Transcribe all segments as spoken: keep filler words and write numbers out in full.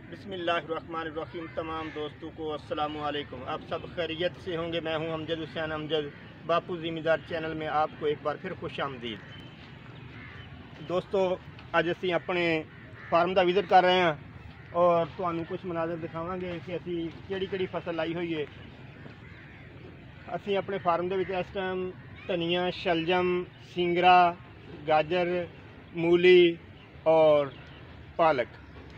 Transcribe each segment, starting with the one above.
बिस्मिल्लाहिर्रहमानिर्रहीम। तमाम दोस्तों को अस्सलामु अलैकुम। आप सब खैरियत से होंगे। मैं हूं अमजद हुसैन अमजद, बापू ज़िम्मेदार चैनल में आपको एक बार फिर खुश आमदीद। दोस्तों, अज असी अपने फार्म का विजिट कर रहे हैं और तुहानू कुछ मनाजर दिखावांगे कि असी किहड़ी किहड़ी फसल लाई हुई है। असी अपने फार्म के इस टाइम धनिया, शलजम, सिंगरा, गाजर, मूली और पालक,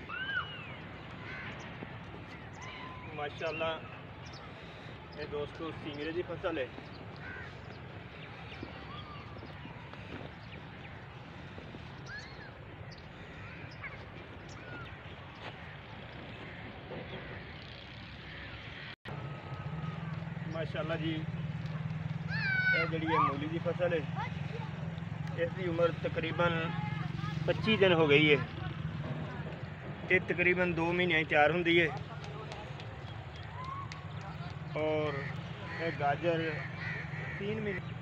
माशाल्लाह ये दोस्तों सिंगरे की फसल है। माशाल्लाह जी, ये जी मूली की फसल है। इसकी उम्र तकरीबन पच्चीस दिन हो गई है। ये तकरीबन दो महीने तैयार होंगी है। और ये गाजर तीन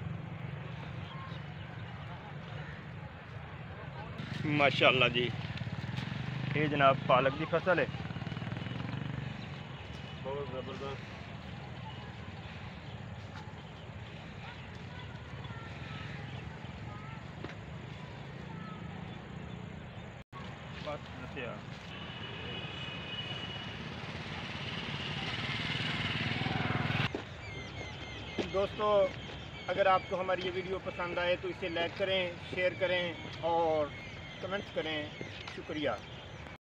महीने। माशाल्लाह जी, ये जनाब पालक की फसल है। बहुत ज़बरदस्त। दोस्तों, अगर आपको हमारी ये वीडियो पसंद आए तो इसे लाइक करें, शेयर करें और कमेंट्स करें। शुक्रिया।